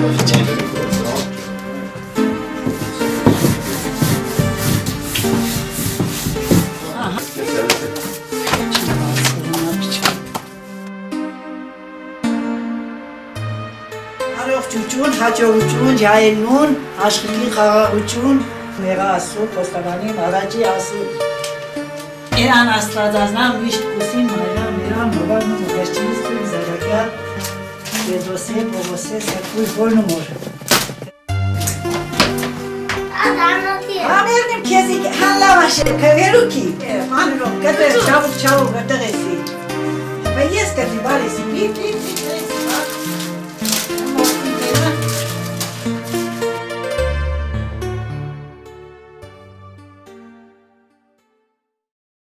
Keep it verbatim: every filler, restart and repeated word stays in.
Հաջողություն, հաջողություն, յայելուն, աշխարհի խաղաղություն, մեղա ասու, պոստավանին, առաջի ասու։ Իրան աստվածազնամ միշտ կուսին մայրա, մերան, մովարն ու մողերջինից թույլ զարակյալ, եզոսե, պողոսե, սակույր բոլն ու մոր։ Համերնիմ կեզի հանլավ աշել, կվերու կի, հանրով, կտր, չավուկ, չավուկ, գտղեսի։ Բայց ես կտի բարեսի, պի, պի, պի,